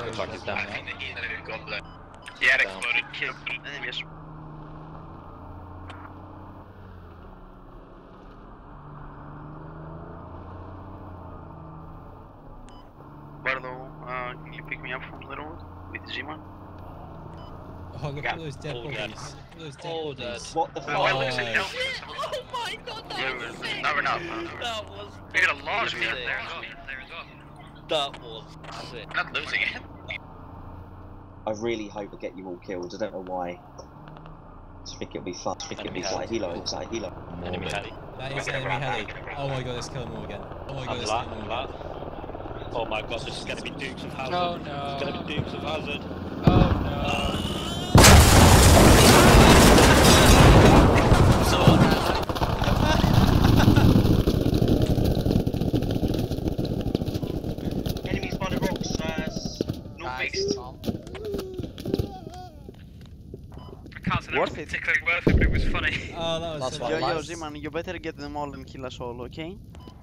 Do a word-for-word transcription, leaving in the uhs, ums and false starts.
the truck is down now. Yeah, it exploded. Killed enemies. Barlow, uh, can you pick me up from Littlewood with Zima? Oh, look Yeah. at those dead All bodies. dead. Look at those dead All bodies. dead. What the Oh, fuck? I Oh. listen, no. Oh my god, that Yeah, was sick! no, we're not. Uh, That was we got a large sick. man there as well. There as well. That was sick. We're not losing it. I really hope I get you all killed. I don't know why. I just think it'll be fun. I think it'll be Enemy like helo. It's like helo. Enemy More heli. That is enemy heli. Oh my god, let's kill them all again. Oh my god, I'm let's flat, kill them I'm all flat. again. Oh my god, this is gonna be Dukes of Hazzard. Oh no. It's gonna be Dukes of Hazzard. Oh no. Enemies by the rocks. Uh, northeast. I can't say that was Worth it. particularly worth it, but it was funny. Oh, that was That's so what Yo, nice. yo, Z-man, you better get them all and kill us all, okay?